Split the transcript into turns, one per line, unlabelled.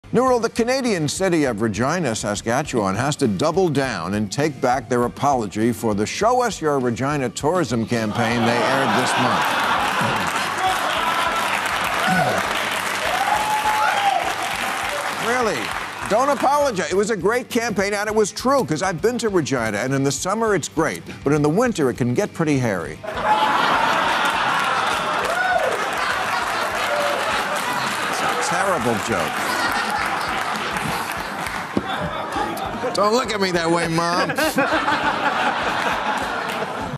Newell, the Canadian city of Regina, Saskatchewan, has to double down and take back their apology for the Show Us Your Regina tourism campaign they aired this month. Really, don't apologize. It was a great campaign, and it was true, because I've been to Regina, and in the summer it's great, but in the winter it can get pretty hairy. It's a terrible joke. Don't look at me that way, Mom.